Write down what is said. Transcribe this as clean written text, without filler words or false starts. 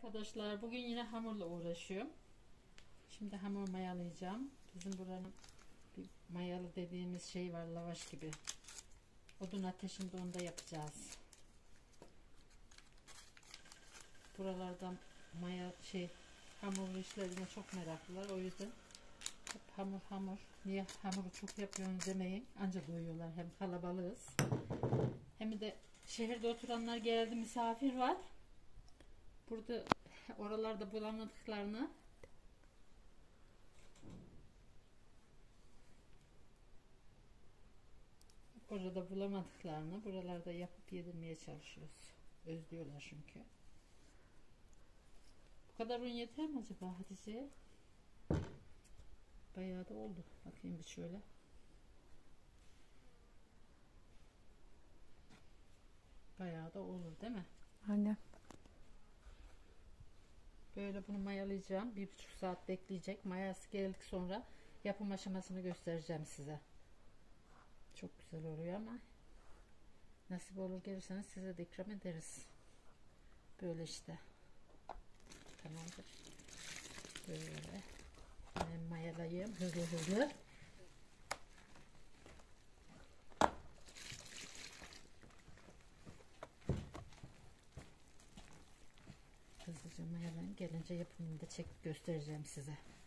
Arkadaşlar bugün yine hamurla uğraşıyorum. Şimdi hamur mayalayacağım. Bizim buranın bir mayalı dediğimiz şey var, lavaş gibi. Odun ateşinde onu da yapacağız. Buralardan hamur işlerine çok meraklılar. O yüzden hep hamur. Niye hamuru çok yapıyorsun demeyin. Ancak doyuyorlar. Hem kalabalığız. Hem de şehirde oturanlar geldi, misafir var. Burada oralarda bulamadıklarını buralarda yapıp yedirmeye çalışıyoruz. Özlüyorlar çünkü. Bu kadar un yeter mi acaba Hatice? Bayağı da oldu. Bakayım bir şöyle. Bayağı da olur değil mi? Aynen. Böyle bunu mayalayacağım. 1,5 saat bekleyecek. Mayası geldikten sonra yapım aşamasını göstereceğim size. Çok güzel oluyor ama nasip olur gelirseniz size de ikram ederiz. Böyle işte. Tamamdır. Böyle. Ben mayalayayım hızlı. Hızlıca mayalayayım. Gelince yapımını da çekip göstereceğim size.